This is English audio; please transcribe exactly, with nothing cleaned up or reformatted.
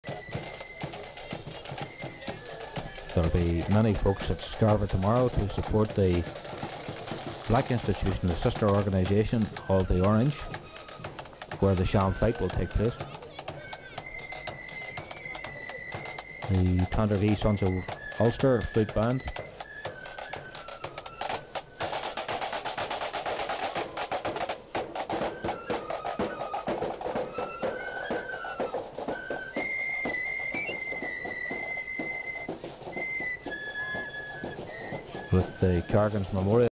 There'll be many folks at Scarver tomorrow to support the Black Institution, the sister organisation of the Orange, where the sham fight will take place. The Tandragee Sons of Ulster Flute Band. With the Cargan's Memorial